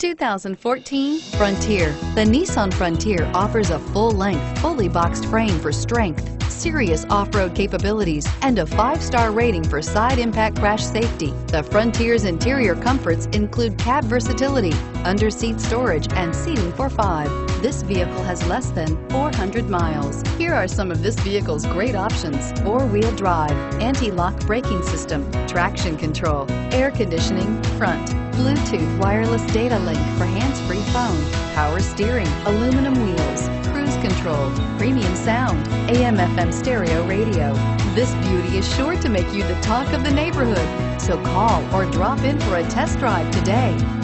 2014 Frontier. The Nissan Frontier offers a full-length, fully boxed frame for strength, serious off-road capabilities, and a 5-star rating for side impact crash safety. The Frontier's interior comforts include cab versatility, under-seat storage, and seating for 5. This vehicle has less than 400 miles. Here are some of this vehicle's great options: 4-wheel drive, anti-lock braking system, traction control, air conditioning, front, Bluetooth wireless data link for hands-free phone, power steering, aluminum wheels, cruise control, premium sound, AM/FM stereo radio. This beauty is sure to make you the talk of the neighborhood. So call or drop in for a test drive today.